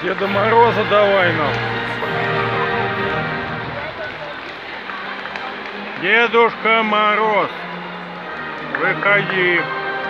Деда Мороза давай нам. Дедушка Мороз, выходи.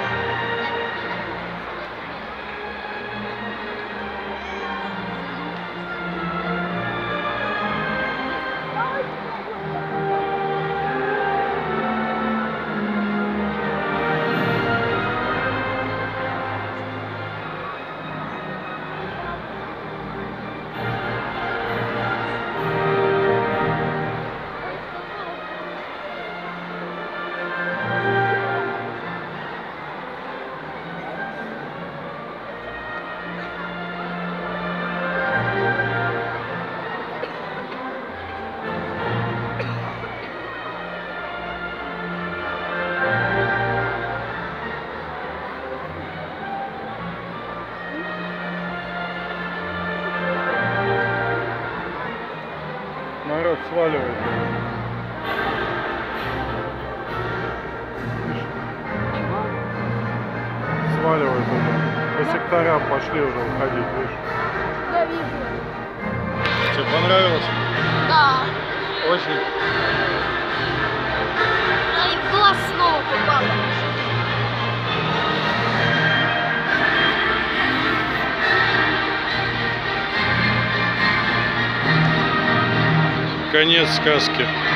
Народ сваливает. Сваливает уже. По секторам пошли уже выходить, видишь? Я вижу. Тебе понравилось? Да. Очень. И в глаз снова попало. Конец сказки.